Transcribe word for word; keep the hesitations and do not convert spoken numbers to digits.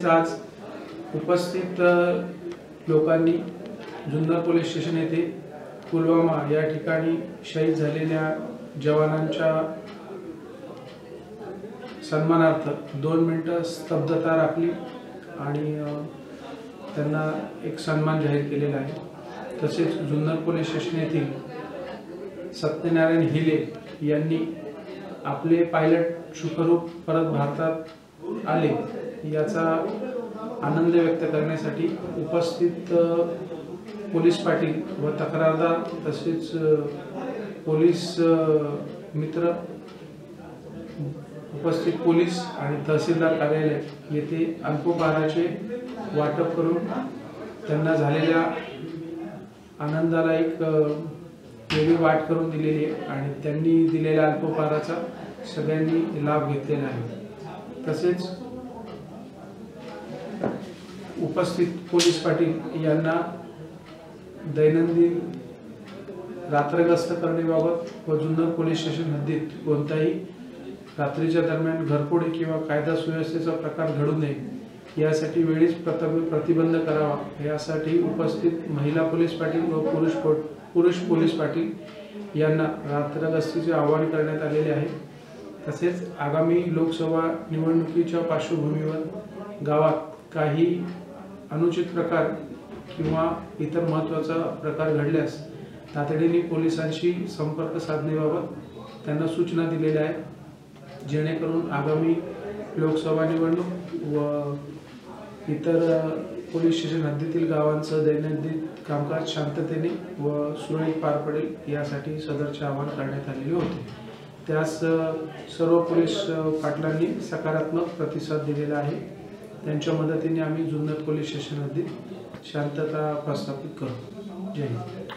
आज उपस्थित लोकांनी जुन्नर पोलीस स्टेशन येथे पुलवामा या ठिकाणी शहीद झालेल्या जवानांच्या सन्मानार्थ दोन मिनिटं स्तब्धता राखली आणि त्यांना एक सन्मान जाहीर केलेला आहे। तसेच जुन्नर पोलीस स्टेशन येथील सत्यनारायण हिले यांनी आपले पायलट सुखरूप परत भारतात आले याचा आनंद व्यक्त करण्यासाठी उपस्थित पोलीस पाटील व तक्रारदार तसेच पोलीस मित्र उपस्थित पोलीस आणि तहसीलदार कार्यालय येथे अल्पोपहाराचे वाटप करून त्यांना झालेल्या आनंदाला एक वेगळी वाट करून दिलेली आहे आणि त्यांनी दिलेल्या अल्पोपहाराचा सगळ्यांनी लाभ घेतलेला आहे। तसेच उपस्थित पोलीस पाटील यांना दैनंदिन रात्रगस्त करण्याबाबत व जुन्नर पोलीस स्टेशन हद्दीत कोणताही रात्रीच्या दरम्यान घरफोडी किंवा कायदा सुव्यवस्थेचा प्रकार घडू नये यासाठी वेळीच प्रतिबंध करावा यासाठी उपस्थित महिला पोलीस पाटील व पुरुष पुरुष पोलीस पाटील यांना रात्रगस्तीचे आवाहन करण्यात आलेले आहे। तसेच आगामी लोकसभा निवडणुकीच्या पार्श्वभूमीवर गावात काही अनुचित प्रकार किंवा इतर महत्त्वाचा प्रकार घडल्यास तातडीने पोलिसांशी संपर्क साधण्याबाबत त्यांना सूचना दिलेल्या आहेत, जेणेकरून आगामी लोकसभा निवडणूक व इतर पोलीस स्टेशन हद्दीतील गावांचं दैनंदिन कामकाज शांततेने व सुरळीत पार पडेल यासाठी सदरचे आवाहन करण्यात आलेले होते। त्यास सर्व पोलीस पाटलांनी सकारात्मक प्रतिसाद दिलेला आहे। त्यांच्या मदतीने आम्ही जुन्नर पोलीस स्टेशन हद्दीत शांतता प्रस्थापित करू। जय हिंद।